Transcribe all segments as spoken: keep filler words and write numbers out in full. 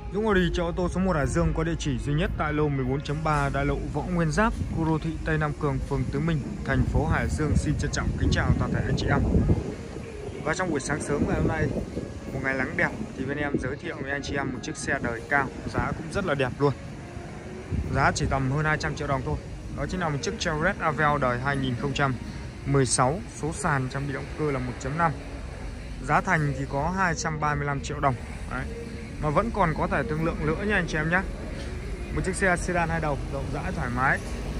Dũng Auto chợ ô tô số một Hải Dương có địa chỉ duy nhất tại lô mười bốn chấm ba đại lộ Võ Nguyên Giáp, khu đô thị Tây Nam Cường, phường Tứ Minh, thành phố Hải Dương. Xin trân trọng kính chào toàn thể anh chị em. Và trong buổi sáng sớm ngày hôm nay, một ngày nắng đẹp, thì bên em giới thiệu với anh chị em một chiếc xe đời cao, giá cũng rất là đẹp luôn. Giá chỉ tầm hơn hai trăm triệu đồng thôi. Đó chính là một chiếc Chevrolet Aveo đời hai nghìn không trăm mười sáu, số sàn trang bị động cơ là một chấm năm. Giá thành thì có hai trăm ba mươi lăm triệu đồng. Đấy. Mà vẫn còn có thể thương lượng nữa nha anh chị em nhé. Một chiếc xe sedan hai đầu, rộng rãi thoải mái.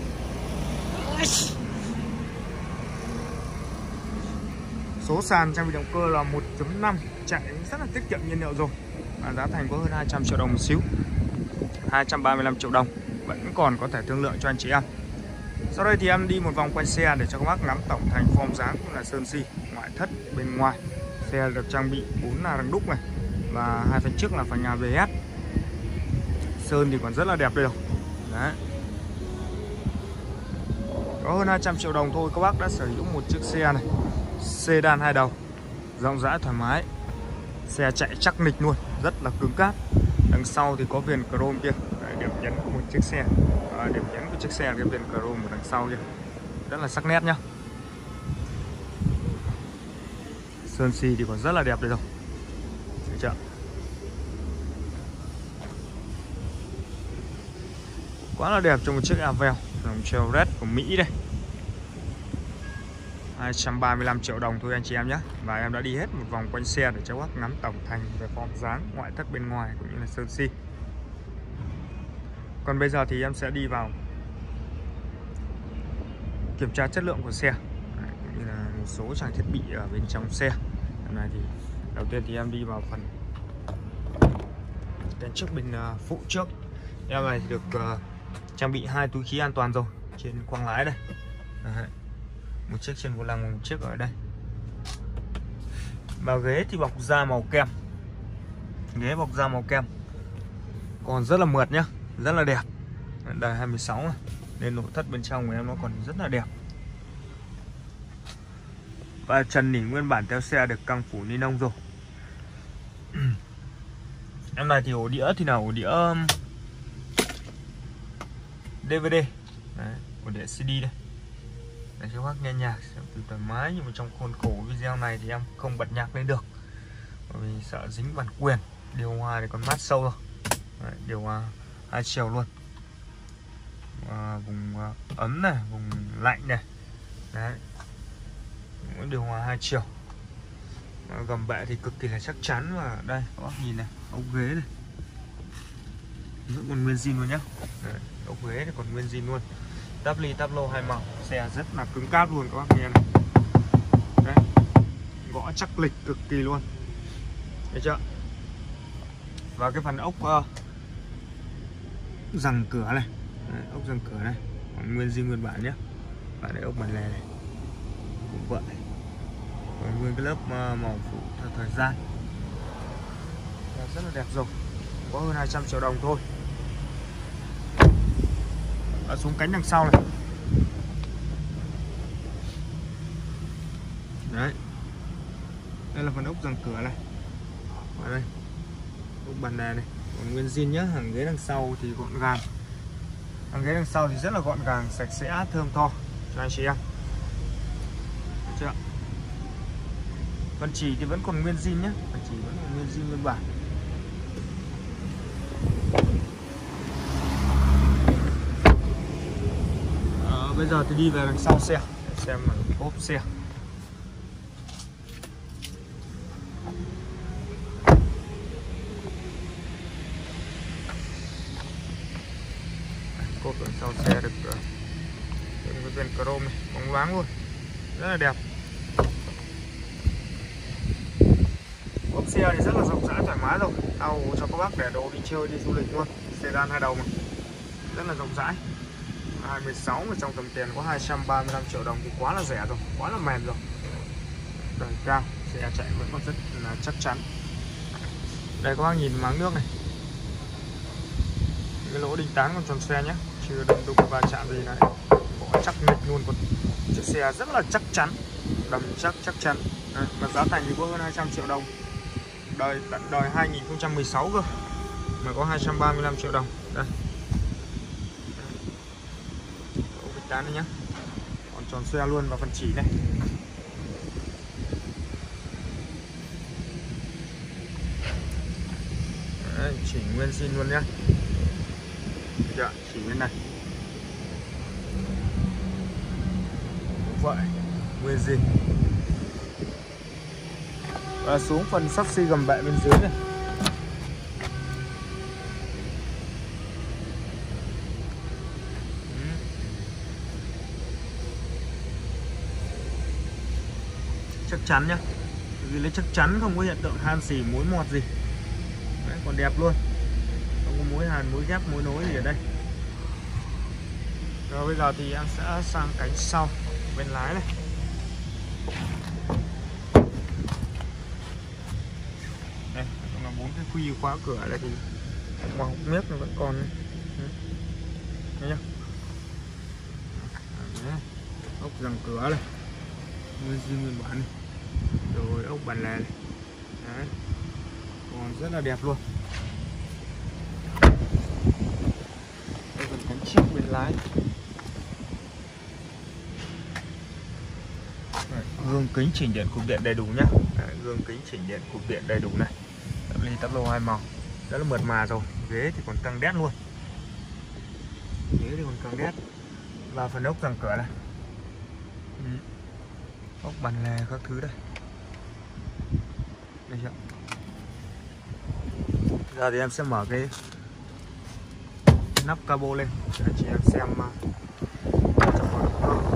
Số sàn trang bị động cơ là một chấm năm, chạy rất là tiết kiệm nhiên liệu rồi. À, giá thành có hơn hai trăm triệu đồng một xíu. hai trăm ba mươi lăm triệu đồng, vẫn còn có thể thương lượng cho anh chị em. Sau đây thì em đi một vòng quanh xe để cho các bác ngắm tổng thành form dáng cũng là sơn xi, ngoại thất bên ngoài. Xe được trang bị bốn là đằng đúc này và hai phần trước là phanh a bê ét. Sơn thì còn rất là đẹp đây rồi. Đấy. Có hơn hai trăm triệu đồng thôi các bác đã sở hữu một chiếc xe này, sedan hai đầu, rộng rãi thoải mái. Xe chạy chắc nịch luôn, rất là cứng cáp. Đằng sau thì có viền chrome kia. Đấy, điểm nhấn của một chiếc xe. À, điểm nhấn của chiếc xe là cái viền chrome ở đằng sau kia, rất là sắc nét nhá. Sơn xi thì còn rất là đẹp đây rồi. Thấy chưa? Quá là đẹp cho một chiếc Aveo dòng Chevrolet của Mỹ đây. hai trăm ba mươi lăm triệu đồng thôi anh chị em nhé. Và em đã đi hết một vòng quanh xe để cho các bác ngắm tổng thành về form dáng, ngoại thất bên ngoài cũng như là sơn xi. Còn bây giờ thì em sẽ đi vào kiểm tra chất lượng của xe. Đấy, cũng như là một số trang thiết bị ở bên trong xe. Hôm nay thì đầu tiên thì em đi vào phần đèn trước bên uh, phụ trước. Em này thì được uh, trang bị hai túi khí an toàn rồi trên khoang lái đây. Đấy. Một chiếc trên vô lăng và một chiếc ở đây. Và ghế thì bọc da màu kem. Ghế bọc da màu kem còn rất là mượt nhá, rất là đẹp. Đời hai mươi sáu này, nên nội thất bên trong của em nó còn rất là đẹp. Và trần nỉ nguyên bản theo xe được căng phủ ni lông rồi. Em này thì ổ đĩa thì là ổ đĩa đê vê đê. Đấy, ổ đĩa xê đê đây. Để cho các bác nghe nhạc xem thoải mái, nhưng mà trong khuôn khổ video này thì em không bật nhạc lên được bởi vì sợ dính bản quyền. Điều hòa thì còn mát sâu rồi. Đấy, điều hòa hai chiều luôn. À, vùng ấm này, vùng lạnh này. Đấy. Mỗi điều hòa hai chiều. À, gầm bệ thì cực kỳ là chắc chắn. Và đây các bác nhìn này, ốc ghế này vẫn còn nguyên zin luôn nhá. Đấy, ốc ghế thì còn nguyên zin luôn. Táp ly táp lô hai màu, xe rất là cứng cáp luôn các bác nghe này. Đấy. Gõ chắc lịch cực kỳ luôn. Thấy chưa? Và cái phần ốc uh, rằng cửa này. Đấy, ốc rằng cửa này còn nguyên zin nguyên bản nhé. Và đây ốc bản lề này cũng vậy, còn nguyên cái lớp uh, màu phụ theo thời gian. Rất là đẹp rồi. Có hơn hai trăm triệu đồng thôi. Ở xuống cánh đằng sau này. Đấy. Đây là phần ốc rằng cửa này. Ở đây ốc bàn nè này còn nguyên zin nhá. Hàng ghế đằng sau thì gọn gàng. Hàng ghế đằng sau thì rất là gọn gàng, sạch sẽ, thơm tho cho anh chị em. Được chưa? Phần chỉ thì vẫn còn nguyên zin nhá. Phần chỉ vẫn còn nguyên zin nguyên bản. Bây giờ thì đi về đằng sau xe để xem ốp xe. Cốp đằng sau xe được cái viền chrome này, bóng loáng luôn, rất là đẹp. Ốp xe thì rất là rộng rãi thoải mái rồi, tao cho các bác để đồ đi chơi đi du lịch luôn. Sedan hai đầu mà rất là rộng rãi. hai mươi sáu mà trong tầm tiền có hai trăm ba mươi lăm triệu đồng thì quá là rẻ rồi, quá là mềm rồi. Đời cao, xe chạy vẫn còn rất là chắc chắn. Đây các bác nhìn máng nước này, cái lỗ đinh tán còn tròn xe nhé, chưa đâm đụng va chạm gì này, bỏ chắc nịch luôn. Còn chiếc xe rất là chắc chắn, đầm chắc chắc chắn. Đây, mà giá thành thì có hơn hai trăm triệu đồng. Đời tận đời hai nghìn không trăm mười sáu cơ. mà có hai trăm ba mươi lăm triệu đồng. Đây. Ô vít tám đấy nhá. Còn tròn xe luôn vào phần chỉ này. Đấy, chỉ nguyên zin luôn nhá. Dạ, chỉ bên này. Đúng vậy, nguyên zin. Và xuống phần sắt xi gầm bệ bên dưới này. Chắc chắn nhá, vì lấy chắc chắn không có hiện tượng han xì mối mọt gì. Đấy, còn đẹp luôn, không có mối hàn, mối ghép, mối nối gì ở đây. Rồi bây giờ thì em sẽ sang cánh sau bên lái này. Đây, còn là bốn cái khuy khóa cửa này thì màu miếc nó vẫn còn. Thấy chưa? Đấy, ốc rằng cửa này, nguyên zin nguyên bản này. Rồi ốc bản lề này. Đấy, còn rất là đẹp luôn. Đây phần cánh trước bên lái. Đấy, gương kính chỉnh điện cụp điện đầy đủ nhá. Đấy, gương kính chỉnh điện cụp điện đầy đủ này. Tắp ly tắp lô hai màu, rất là mượt mà rồi. Ghế thì còn căng đét luôn. Ghế thì còn căng đét. Và phần ốc rằng cửa này. Ừ. Ốc bàn lề các thứ đây. Đây chưa? Giờ thì em sẽ mở cái nắp cabo lên để chị em xem uh, trong mọi động cơ.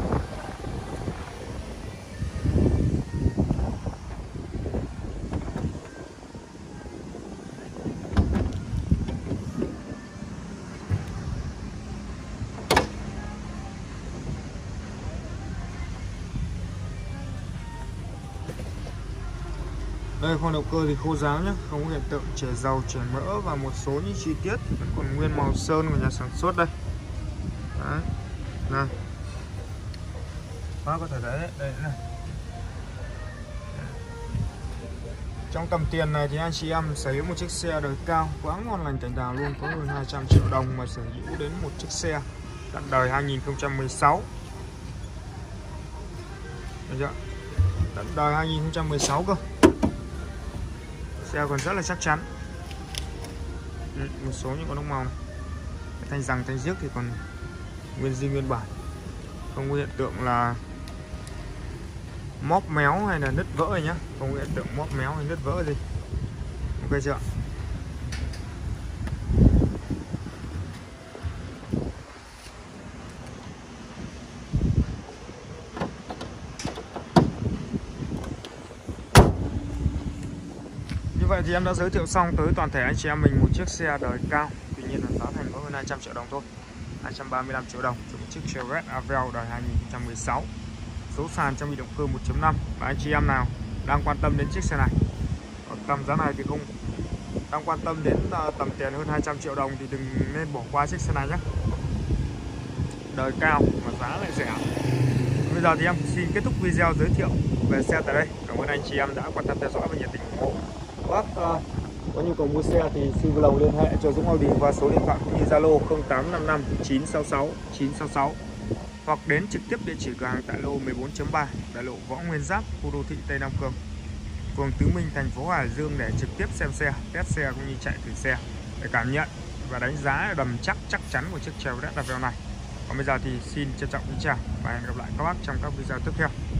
Đây, khoang động cơ thì khô ráo nhé, không có hiện tượng chảy dầu, chảy mỡ, và một số những chi tiết thì vẫn còn nguyên màu sơn của nhà sản xuất đây. Đấy, này, bác có thể thấy đấy, đây này. Trong tầm tiền này thì anh chị em sở hữu một chiếc xe đời cao quá ngon lành cành đào luôn, có hơn hai trăm triệu đồng mà sở hữu đến một chiếc xe tận đời hai nghìn không trăm mười sáu. Được chưa? Tận đời hai nghìn không trăm mười sáu cơ. Xe còn rất là chắc chắn. Ừ, một số những con ốc màu này, thanh rằng thanh rước thì còn nguyên zin nguyên bản, không có hiện tượng là móp méo hay là nứt vỡ rồi nhá, không có hiện tượng móp méo hay nứt vỡ gì. Ok chưa? Vậy thì em đã giới thiệu xong tới toàn thể anh chị em mình một chiếc xe đời cao, tuy nhiên là giá thành có hơn hai trăm triệu đồng thôi, hai trăm ba mươi lăm triệu đồng cho một chiếc Chevrolet Aveo đời hai nghìn không trăm mười sáu, số sàn trang bị động cơ một chấm năm. Và anh chị em nào đang quan tâm đến chiếc xe này ở tầm giá này thì không đang quan tâm đến uh, tầm tiền hơn hai trăm triệu đồng thì đừng nên bỏ qua chiếc xe này nhé. Đời cao mà giá lại rẻ. Bây giờ thì em xin kết thúc video giới thiệu về xe tại đây. Cảm ơn anh chị em đã quan tâm theo dõi và nhiệt tình ủng hộ. Bác uh, có nhu cầu mua xe thì xin vui lòng liên hệ cho Dũng Audi qua số điện thoại cũng như Zalo không tám năm năm chín sáu sáu chín sáu sáu, hoặc đến trực tiếp địa chỉ cửa hàng tại lô mười bốn chấm ba, đại lộ Võ Nguyên Giáp, khu đô thị Tây Nam Cương, phường Tứ Minh, thành phố Hải Dương để trực tiếp xem xe, test xe cũng như chạy thử xe để cảm nhận và đánh giá đầm chắc chắc chắn của chiếc Chevrolet Aveo này. Còn bây giờ thì xin trân trọng kính chào và hẹn gặp lại các bác trong các video tiếp theo.